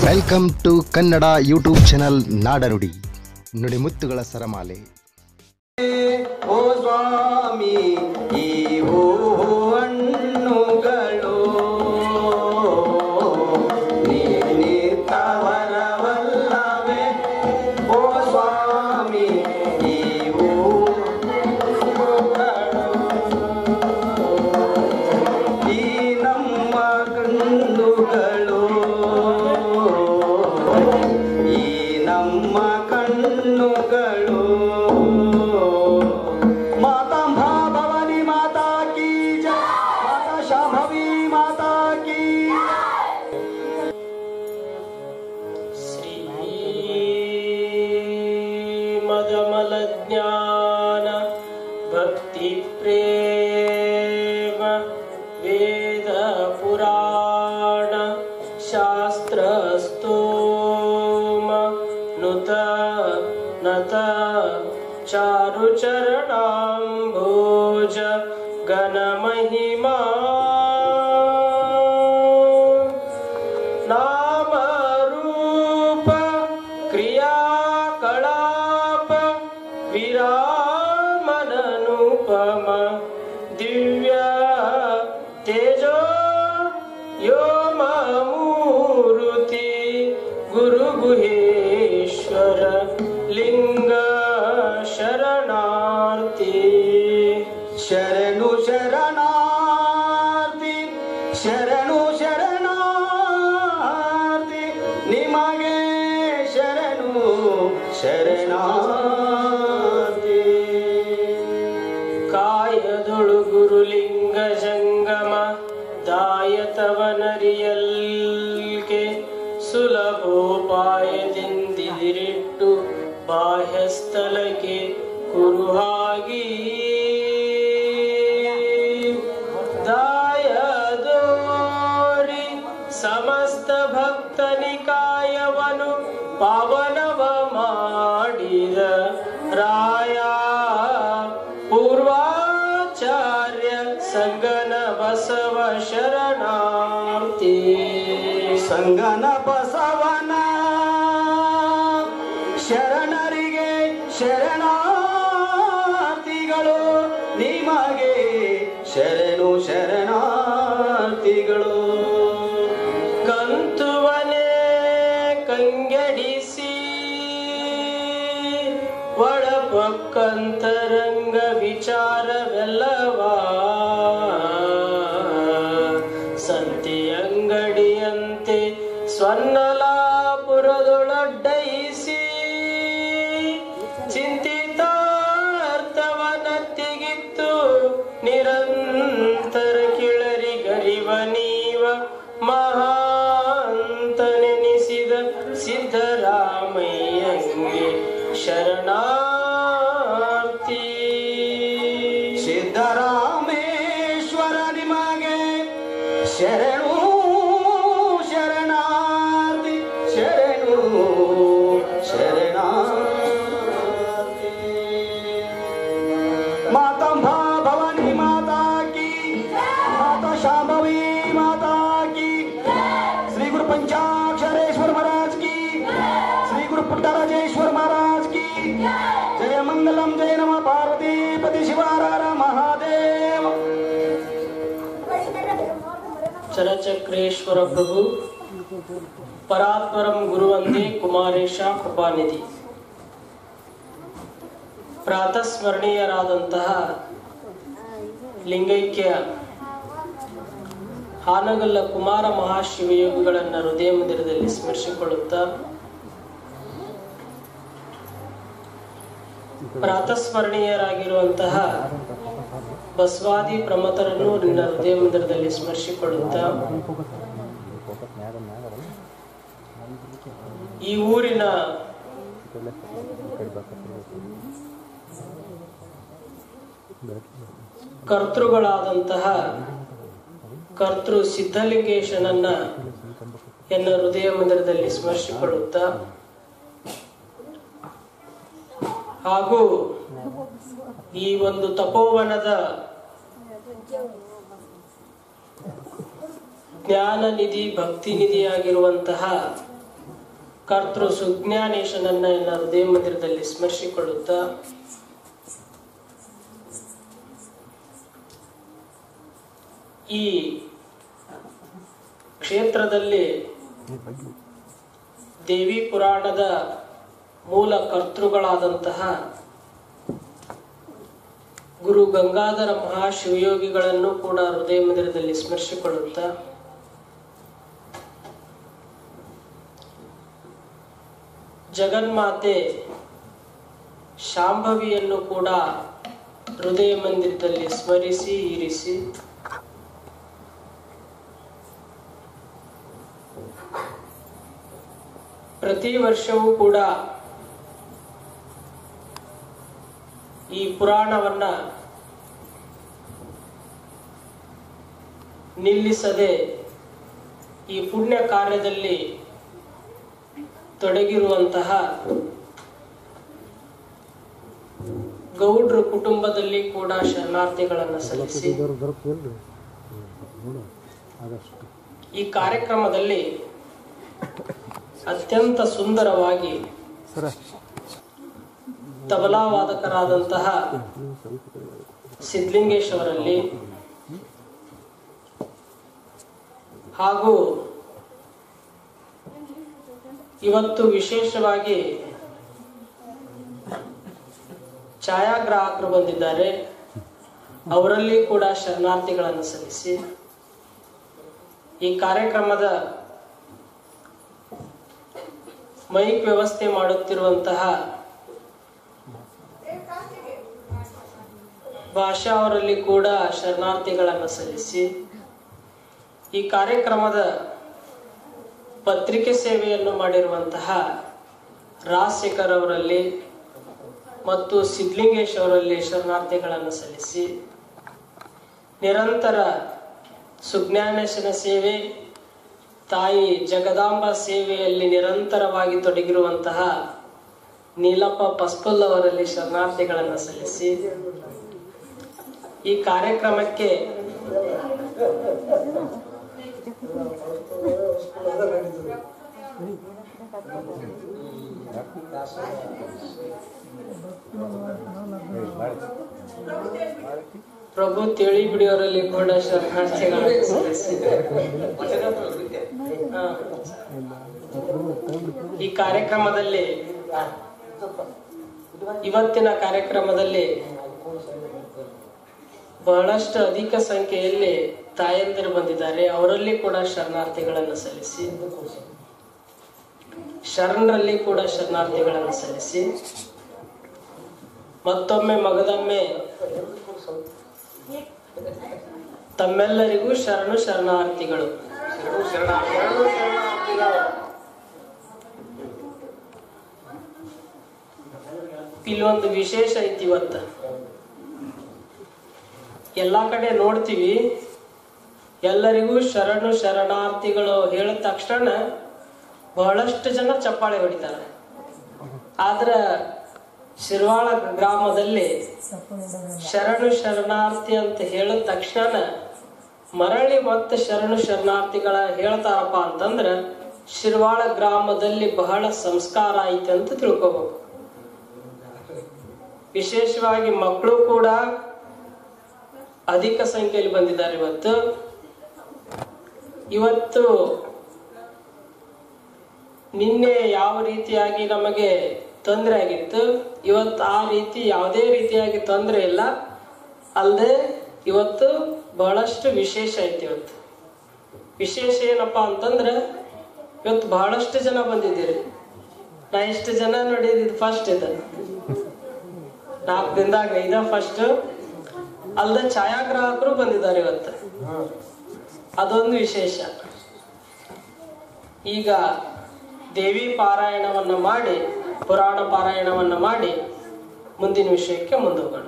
Welcome to Kannada YouTube channel ನಾಡನುಡಿ ನುಡಿಮುತ್ತುಗಳ ಸರಮಾಲೆ. ಓ ಸ್ವಾಮಿ ಈ ಹಣ್ಣುಗಳು ನೀನಿತ್ತವರವಲ್ಲವೇ ಓ ಸ್ವಾಮಿ ಈ ಈ ನಮ್ಮ ಕಣ್ಣುಗಳು ಈ ನಮ್ಮ ಕಣ್ಣುಗಳು ಮಾತಾಂಬಾ ಭವಾನಿ ಮಾತಾ ಕಿ ಜೈ, ಮಾತಾ ಶಾಂಭವಿ ಮಾತಾ ಕಿ. ಶ್ರೀ ಮದಮಲ ಜ್ಞಾನ ಭಕ್ತಿ ಪ್ರೇಮ ವೇದ ಪುರಾಣ ಶಾಸ್ತ್ರ ಸ್ತೋಮ ನುತ ನತ ಚಾರು ಚರಣಾಂಭೋಜ ಗಣ ಮಹಿಮಾ ನಾಮ ರೂಪ ಕ್ರಿಯಾಕಲಾಪ ವಿರಾಮನನುಪಮ ದಿವ್ಯ ತೇಜೋ ಯೋಮ ಮೂರುತಿ ಗುರು ಗುಹೇಶ್ವರ ಲಿಂಗ ಶರಣಾರ್ಥಿ. ಶರಣು ಶರಣಾರ್ಥಿ ಶರಣು ಶರಣಾರ್ಥಿ ನಿಮಗೆ ಶರಣು ಶರಣಾರ್ಥಿ. ಕಾಯದೊಳು ಗುರುಲಿಂಗ ಜಂಗಮ ದಾಯತವನರಿಯಲ್ಗೆ ಸುಲಭೋಪಾಯದಿಂದಿರಿಟ್ಟು ಬಾಹ್ಯಸ್ಥಳಕ್ಕೆ ಕುರುಹಾಗಿ ದಾಯದೋರಿ ಸಮಸ್ತ ಭಕ್ತ ನಿಕಾಯವನು ಪಾವನವ ಮಾಡಿದ ರಾಯ ಪೂರ್ವಾಚಾರ್ಯ ಸಂಗನ ಬಸವ ಶರಣಾರ್ಥಿ. ಸಂಗನ ಬಸವನ ಶರಣರಿಗೆ ಶರಣಾರ್ಥಿಗಳು ನಿಮಗೆ ಶರಣು ಶರಣಾರ್ಥಿಗಳು. ಕಂತುವನೇ ಕಂಗೆಡಿಸಿ ಒಳಪಕ್ಕಂತರಂಗ ವಿಚಾರವೆಲ್ಲವಾ ಸಂತಿ ಅಂಗಡಿಯಂತೆ ಸ್ವರ್ಣಲಾಪುರದೊಳಡ್ಡಯಿಸಿ ಚಿಂತಿತಾರ್ಥವನತ್ತಿಗಿತ್ತು ನಿರಂತರ ಕಿಳರಿಗರಿವ ನೀವ ಮಹಾಂತನೆನಿಸಿದ ಸಿದ್ದರಾಮಯ್ಯಂಗೆ ಶರಣಾರ್ಥಿ. ಸಿದ್ದರಾಮೇಶ್ವರ ನಿಮಗೆ ಶರಣು ಶರಣಾರ್ಥಿ ಶರಣು ಶರಣಾರ್ಥಿ. ಮಾತಾಂಬಾ ಭವಾನಿ ಮಾತಾ ಕಿ, ಮಾತಾ ಶಾಂಭವಿ ಮಾತಾ ಕಿ, ಶ್ರೀ ಗುರು पंचाक्षरेश्वर महाराज की, श्री गुरु पुट्टराजेश्वर महाराज की जय. मंगलम जय नमः पार्वती पति शिवार महादेव. ಚರಚಕ್ರೇಶ್ವರ ಪ್ರಭು ಪರಾತ್ಪರಂ ಗುರುವಂದೇ ಕುಮಾರೇಶ ಕೃಪಾನಿಧಿ. ಪ್ರಾತಸ್ಮರಣೀಯರಾದಂತಹ ಲಿಂಗೈಕ್ಯ ಹಾನಗಲ್ಲ ಕುಮಾರ ಮಹಾಶಿವಯೋಗಿಗಳನ್ನ ಹೃದಯ ಮಂದಿರದಲ್ಲಿ ಸ್ಮರಿಸಿಕೊಳ್ಳುತ್ತಾ ಪ್ರಾತಸ್ಮರಣೀಯರಾಗಿರುವಂತಹ ಬಸವಾದಿ ಪ್ರಮತರನ್ನು ನಿನ್ನ ಹೃದಯ ಮಂದಿರದಲ್ಲಿ ಸ್ಮರಿಸಿಕೊಳ್ಳುತ್ತಾ ಈ ಊರಿನ ಕರ್ತೃಗಳಾದಂತಹ ಕರ್ತೃ ಸಿದ್ಧಲಿಂಗೇಶನನ್ನ ಎನ್ನ ಹೃದಯ ಮಂದಿರದಲ್ಲಿ ಸ್ಮರಿಸಿಕೊಳ್ಳುತ್ತಾ ಹಾಗೂ ಈ ಒಂದು ತಪೋವನದ ಜ್ಞಾನ ನಿಧಿ ಭಕ್ತಿ ನಿಧಿಯಾಗಿರುವಂತಹ ಕರ್ತೃ ಸುಜ್ಞಾನೇಶನನ್ನ ಎಲ್ಲ ಹೃದಯ ಮಂದಿರದಲ್ಲಿ ಸ್ಮರಿಸಿಕೊಳ್ಳುತ್ತಾ ಈ ಕ್ಷೇತ್ರದಲ್ಲಿ ದೇವಿ ಪುರಾಣದ ಮೂಲ ಕರ್ತೃಗಳಾದಂತಹ ಗುರು ಗಂಗಾಧರ ಮಹಾಶಿವಯೋಗಿಗಳನ್ನು ಕೂಡ ಹೃದಯ ಮಂದಿರದಲ್ಲಿ ಸ್ಮರಿಸಿಕೊಳ್ಳುತ್ತಾ ಜಗನ್ಮಾತೆ ಶಾಂಭವಿಯನ್ನು ಕೂಡ ಹೃದಯ ಮಂದಿರದಲ್ಲಿ ಸ್ಮರಿಸಿ ಇರಿಸಿ ಪ್ರತಿ ವರ್ಷವೂ ಕೂಡ ಈ ಪುರಾಣವನ್ನ ನಿಲ್ಲಿಸದೆ ಈ ಪುಣ್ಯ ಕಾರ್ಯದಲ್ಲಿ ತೊಡಗಿರುವಂತಹ ಗೌಡ್ರ ಕುಟುಂಬದಲ್ಲಿ ಕೂಡ ಶರಣಾರ್ಥಿಗಳನ್ನು ಸಲ್ಲಿಸಿ ಈ ಕಾರ್ಯಕ್ರಮದಲ್ಲಿ ಅತ್ಯಂತ ಸುಂದರವಾಗಿ ತಬಲಾ ವಾದಕರಾದಂತಹ ಸಿದ್ಧಲಿಂಗೇಶ್ ಅವರಲ್ಲಿ ಹಾಗೂ ಇವತ್ತು ವಿಶೇಷವಾಗಿ ಛಾಯಾಗ್ರಾಹಕರು ಬಂದಿದ್ದಾರೆ, ಅವರಲ್ಲಿ ಕೂಡ ಶರಣಾರ್ಥಿಗಳನ್ನು ಸಲ್ಲಿಸಿ ಈ ಕಾರ್ಯಕ್ರಮದ ಮೈಕ್ ವ್ಯವಸ್ಥೆ ಮಾಡುತ್ತಿರುವಂತಹ ಭಾಷಾ ಅವರಲ್ಲಿ ಕೂಡ ಶರಣಾರ್ಥಿಗಳನ್ನು ಸಲ್ಲಿಸಿ ಈ ಕಾರ್ಯಕ್ರಮದ ಪತ್ರಿಕೆ ಸೇವೆಯನ್ನು ಮಾಡಿರುವಂತಹ ರಾಜಶೇಖರ್ ಅವರಲ್ಲಿ ಮತ್ತು ಸಿದ್ಧಲಿಂಗೇಶ್ ಅವರಲ್ಲಿ ಶರಣಾರ್ಥಿಗಳನ್ನು ಸಲ್ಲಿಸಿ ನಿರಂತರ ಸುಜ್ಞಾನೇಶನ ಸೇವೆ, ತಾಯಿ ಜಗದಾಂಬ ಸೇವೆಯಲ್ಲಿ ನಿರಂತರವಾಗಿ ತೊಡಗಿರುವಂತಹ ನೀಲಪ್ಪ ಪಸ್ಪಲ್ ಅವರಲ್ಲಿ ಶರಣಾರ್ಥಿಗಳನ್ನು ಸಲ್ಲಿಸಿ ಈ ಕಾರ್ಯಕ್ರಮಕ್ಕೆ ಪ್ರಭು ತಿಳಿ ಬಿಡಿಯವರಲ್ಲಿ ಕೂಡ ಶರಣಾರ್ಥಿಗಳನ್ನು ಸಲ್ಲಿಸಿ ಈ ಕಾರ್ಯಕ್ರಮದಲ್ಲಿ ಇವತ್ತಿನ ಕಾರ್ಯಕ್ರಮದಲ್ಲಿ ಬಹಳಷ್ಟು ಅಧಿಕ ಸಂಖ್ಯೆಯಲ್ಲಿ ತಾಯಂದಿರು ಬಂದಿದ್ದಾರೆ, ಅವರಲ್ಲಿ ಕೂಡ ಶರಣಾರ್ಥಿಗಳನ್ನು ಸಲ್ಲಿಸಿ ಶರಣರಲ್ಲಿ ಕೂಡ ಶರಣಾರ್ಥಿಗಳನ್ನು ಸಲ್ಲಿಸಿ ಮತ್ತೊಮ್ಮೆ ಮಗದೊಮ್ಮೆ ತಮ್ಮೆಲ್ಲರಿಗೂ ಶರಣು ಶರಣಾರ್ಥಿಗಳು. ಇಲ್ಲೊಂದು ವಿಶೇಷ ಐತಿ. ಇವತ್ತ ಎಲ್ಲಾ ಕಡೆ ನೋಡ್ತೀವಿ, ಎಲ್ಲರಿಗೂ ಶರಣು ಶರಣಾರ್ಥಿಗಳು ಹೇಳಿದ ತಕ್ಷಣ ಬಹಳಷ್ಟು ಜನ ಚಪ್ಪಾಳೆ ಹೊಡಿತಾರೆ. ಆದ್ರ ಶಿರ್ವಾಳ ಗ್ರಾಮದಲ್ಲಿ ಶರಣು ಶರಣಾರ್ಥಿ ಅಂತ ಹೇಳಿದ ತಕ್ಷಣ ಮರಳಿ ಮತ್ತೆ ಶರಣು ಶರಣಾರ್ಥಿಗಳ ಹೇಳ್ತಾರಪ್ಪ ಅಂತಂದ್ರ ಶಿರ್ವಾಳ ಗ್ರಾಮದಲ್ಲಿ ಬಹಳ ಸಂಸ್ಕಾರ ಐತೆ ಅಂತ ತಿಳ್ಕೋಬೇಕು. ವಿಶೇಷವಾಗಿ ಮಕ್ಕಳು ಕೂಡ ಅಧಿಕ ಸಂಖ್ಯೆಯಲ್ಲಿ ಬಂದಿದ್ದಾರೆ. ಇವತ್ತು ನಿನ್ನೆ ಯಾವ ರೀತಿಯಾಗಿ ನಮಗೆ ತೊಂದರೆ ಆಗಿತ್ತು, ಇವತ್ತು ಆ ರೀತಿ ಯಾವುದೇ ರೀತಿಯಾಗಿ ತೊಂದರೆ ಇಲ್ಲ. ಅಲ್ಲದೆ ಇವತ್ತು ಬಹಳಷ್ಟು ವಿಶೇಷ ಐತಿ. ಇವತ್ತು ವಿಶೇಷ ಏನಪ್ಪಾ ಅಂತಂದ್ರೆ ಇವತ್ತು ಬಹಳಷ್ಟು ಜನ ಬಂದಿದ್ದೀರಿ. ನಾ ಇಷ್ಟು ಜನ ನೋಡಿದ್ದು ಫಸ್ಟ್ ಇದೆ, 4 ದಿನದಾಗ ಇದ ಫಸ್ಟ್. ಅಲ್ಲದೆ ಛಾಯಾಗ್ರಾಹಕರು ಬಂದಿದ್ದಾರೆ ಇವತ್ತು, ಅದೊಂದು ವಿಶೇಷ. ಈಗ ದೇವಿ ಪಾರಾಯಣವನ್ನ ಮಾಡಿ, ಪುರಾಣ ಪಾರಾಯಣವನ್ನ ಮಾಡಿ ಮುಂದಿನ ವಿಷಯಕ್ಕೆ ಮುಂದೋಗೋಣ.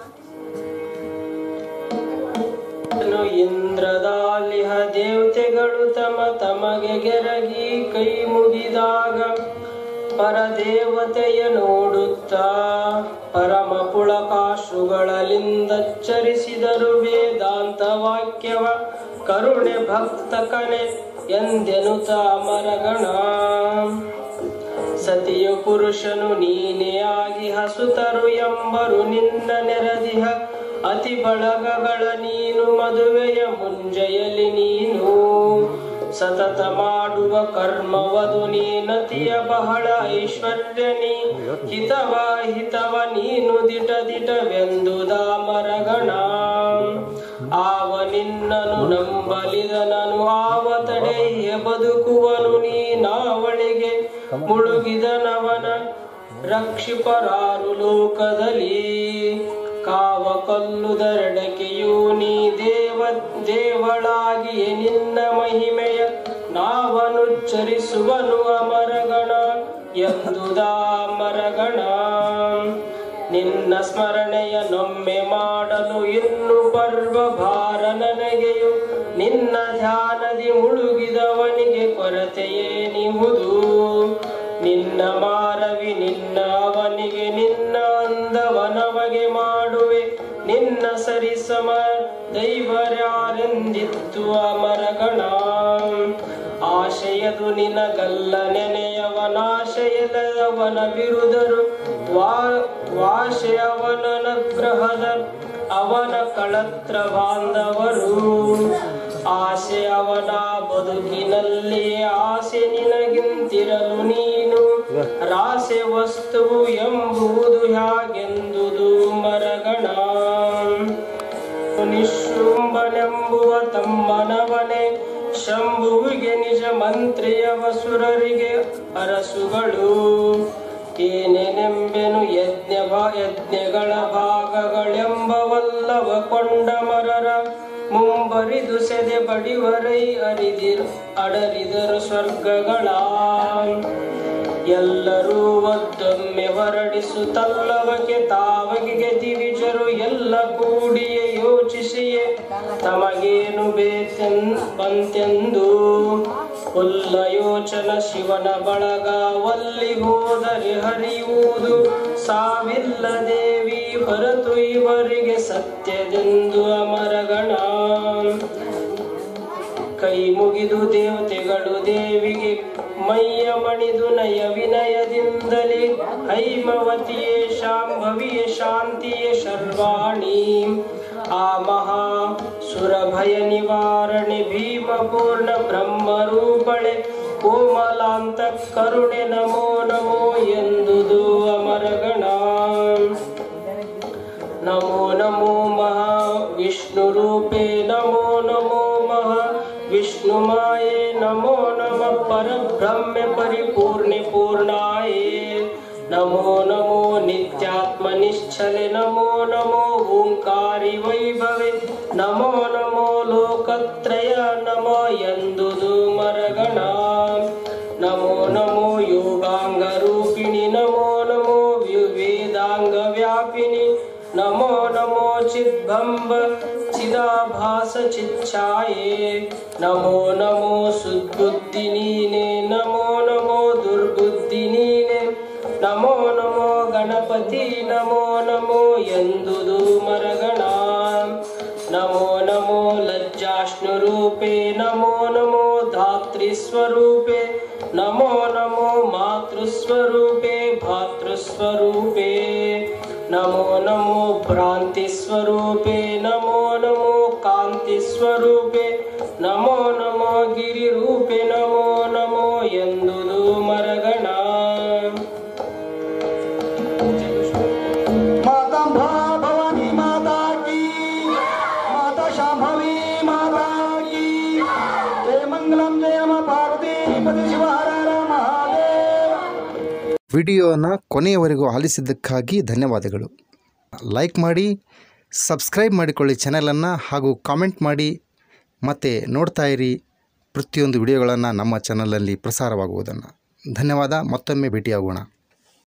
ಇಂದ್ರದಾಲಿಹ ದೇವತೆಗಳು ತಮಗೆ ಗೆರಗಿ ಕೈ ಮುಗಿದಾಗ ಪರದೇವತೆಯ ನೋಡುತ್ತಾ ಪರಮ ಪುಳಕಾಶುಗಳಲ್ಲಿಂದಚ್ಚರಿಸಿದರು ವೇದಾಂತ ವಾಕ್ಯವ ಕರುಣೆ ಭಕ್ತ ಕಣೆ ಎಂದೆನುತ ಅಮರಗಣ. ಸತಿಯ ಪುರುಷನು ನೀನೇ ಆಗಿ ಹಸುತರು ಎಂಬರು ನಿನ್ನ ನೆರದಿಹ ಅತಿ ಬಳಗಗಳ ನೀನು ಮದುವೆಯ ಮುಂಜೆಯಲ್ಲಿ ನೀನು ಸತತ ಮಾಡುವ ಕರ್ಮವದು ನೀನತಿಯ ಬಹಳ ಐಶ್ವರ್ಯ ನೀ ಹಿತವ ನೀನು ದಿಟವೆಂದು ದಾಮರಗಣ ಆವ ನಿನ್ನನು ನಂಬಲಿದನನು ಆವ ತಡೆಯ ಬದುಕುವನು ನೀನಾವಳಿಗೆ ಮುಳುಗಿದನವನ ರಕ್ಷಿಪರಾರು ಲೋಕದಲ್ಲಿ ಕಾವ ಕಲ್ಲುದರಡಕೆಯೂ ನೀ ದೇವಳಾಗಿಯೇ ನಿನ್ನ ಮಹಿಮೆಯ ನಾವನುಚ್ಚರಿಸುವನು ಅಮರಗಣ ಎಂದು ದಾಮರಗಣ ನಿನ್ನ ಸ್ಮರಣೆಯ ನೊಮ್ಮೆ ಮಾಡಲು ಇನ್ನು ಪರ್ವ ಭಾರ ನನಗೆಯು ನಿನ್ನ ಧ್ಯಾನದಿ ಮುಳುಗಿದವನಿಗೆ ಕೊರತೆಯೇನಿಹುದು ನಿನ್ನ ಮಾರವಿ ನಿನ್ನ ಅವನಿಗೆ ನಿನ್ನ ಅಂದವನವಗೆ ಮಾಡುವೆ ನಿನ್ನ ಸರಿಸಮ ದೈವರ್ಯಾರೆಂದಿತ್ತು ಅಮರಗಣ ಆಶಯದು ನಿನಗಲ್ಲ ನೆನೆಯವನಾಶಯದವನ ಬಿರುದರು ವಾಶೆ ಅವನಗ್ರಹದ ಅವನ ಕಳತ್ರ ಬಾಂಧವರು ಆಸೆ ಅವನ ಬದುಕಿನಲ್ಲಿ ಆಸೆ ನಿನಗಿಂತಿರಲು ನೀನು ರಾಸೆ ವಸ್ತುವು ಎಂಬುದು ಹ್ಯಾಗೆಂದುದು ಮರಗಣ ನಿಶುಂಭನೆಂಬುವ ತಮ್ಮನವನೇ ಶಂಭುವಿಗೆ ನಿಜ ಮಂತ್ರಿಯ ವಸುರರಿಗೆ ಅರಸುಗಳು ಏನೇನೆಂಬೆನು ಯಜ್ಞಗಳ ಭಾಗಗಳೆಂಬವಲ್ಲವ ಕೊಂಡ ಮರರ ಮುಂಬರಿದು ಸೆದೆ ಬಡಿವರೈ ಅಡರಿದರು ಸ್ವರ್ಗಗಳ ಎಲ್ಲರೂ ಒದ್ದೊಮ್ಮೆ ಹೊರಡಿಸುತ್ತಲ್ಲವಕ್ಕೆ ತಾವಗಿಗೆ ದಿವಿಜರು ಎಲ್ಲ ಕೂಡಿಯೇ ಯೋಚಿಸಿಯೇ ತಮಗೇನು ಬಂತೆಂದು ಉಲ್ಲ ಯೋಚನ ಶಿವನ ಬಳಗ ಒಲ್ಲಿ ಹೋದರೆ ಹರಿಯುವುದು ಸಾವಿಲ್ಲ ದೇವಿ ಹೊರತು ಇವರಿಗೆ ಸತ್ಯದೆಂದು ಅಮರಗಣ ಕೈ ಮುಗಿದು ದೇವತೆಗಳು ದೇವಿಗೆ ಮೈಯ ಮಣಿದು ನಯ ವಿನಯದಿಂದಲೇ ಹೈಮವತಿಯೇ ಶಾಂಭವಿಯೇ ಶಾಂತಿಯೇ ಶರ್ವಾಣಿ ಆ ಮಹಾ ಸುರಭಯ ನಿವಾರಣೆ ಭೀಮಪೂರ್ಣ ಬ್ರಹ್ಮರೂಪಳೆ ಕೋಮಲಾಂತ ಕರುಣೆ ನಮೋ ನಮೋ ಎಂದುದು ಅಮರಗಣ ನಮೋ ನಮೋ ಮಹಾ ವಿಷ್ಣು ರೂಪೇ ನಮೋ ನಮೋ ಮಹಾ ವಿಷ್ಣು ಮಾಯೇ ನಮೋ ನಮ ಪರಬ್ರಹ್ಮೆ ಪರಿಪೂರ್ಣೆ ಪೂರ್ಣಾಯೇ ನಮೋ ನಮೋ ನಿತ್ಯಾತ್ಮ ನಿಶ್ಚಲೆ ನಮೋ ನಮೋ ಓಂಕಾರಿ ವೈಭವೆ ನಮೋ ನಮೋ ಲೋಕತ್ರಯ ನಮೋ ಎಂದುದು ಮರಗಣ ನಮೋ ನಮೋ ಯೋಗಾಂಗ ರೂಪಿಣಿ ನಮೋ ನಮೋ ವೇದಾಂಗ ವ್ಯಾಪಿನಿ ನಮೋ ನಮೋ ಚಿದ್ಭಂಬ ಚಿದಾಭಾಸ ಚಿಚ್ಛಾಯೇ ನಮೋ ನಮೋ ಸುದ್ಬುದ್ಧಿ ನೀನೆ ನಮೋ ನಮೋ ದುರ್ಬುದ್ಧಿ ನೀನೆ ನಮೋ ನಮೋ ಗಣಪತಿ ನಮೋ ನಮೋ ಎಂದುದು ಮರಗಣ ನಮೋ ನಮೋ ಲಜ್ಜಾಷ್ಣು ರೂಪೇ ನಮೋ ನಮೋ ಧಾತ್ರಿ ಸ್ವರೂಪೇ ನಮೋ ನಮೋ ಮಾತೃಸ್ವರೂಪೇ ಭಾತೃಸ್ವರೂಪೇ ನಮೋ ನಮೋ ಭ್ರಾಂತಿ ಸ್ವರೂಪೇ ನಮೋ ನಮೋ ಕಾಂತಿ ಸ್ವರೂಪೇ ನಮೋ ನಮೋ ಗಿರಿ ರೂಪೇ ನಮೋ ನಮೋ ಎಂದುದು ಮರಗಣ ಮಾತಾಂಬಾ ಭವಾನಿ ಮಾತಾ ಕಿ ಮಾತಾ ಶಾಂಭವಿ ಮಾತಾ ಕಿ ಜಯ ಮಂಗಲಂ ಜಯ ನಮ ಪಾರ್ವತಿ ಪತಿ ಶಿವ ಹರ ಹರ ಮಹಾದೇವ. ವಿಡಿಯೋನ ಕೊನೆಯವರೆಗೂ ಆಲಿಸಿದ್ದಕ್ಕಾಗಿ ಧನ್ಯವಾದಗಳು. ಲೈಕ್ ಮಾಡಿ, ಸಬ್ಸ್ಕ್ರೈಬ್ ಮಾಡಿಕೊಳ್ಳಿ ಚಾನಲನ್ನು, ಹಾಗೂ ಕಾಮೆಂಟ್ ಮಾಡಿ. ಮತ್ತು ನೋಡ್ತಾ ಇರಿ ಪ್ರತಿಯೊಂದು ವಿಡಿಯೋಗಳನ್ನು ನಮ್ಮ ಚಾನಲಲ್ಲಿ ಪ್ರಸಾರವಾಗುವುದನ್ನು. ಧನ್ಯವಾದ. ಮತ್ತೊಮ್ಮೆ ಭೇಟಿಯಾಗೋಣ.